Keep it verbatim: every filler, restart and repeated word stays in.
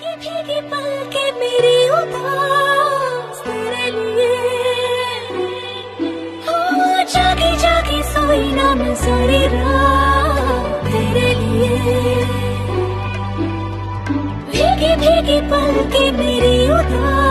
भीगी भीगी पलके मेरी उदास तेरे लिए। हो जागी जागी सोई ना मैं सारी रात तेरे लिए। भीगी भीगी पलके मेरी उदास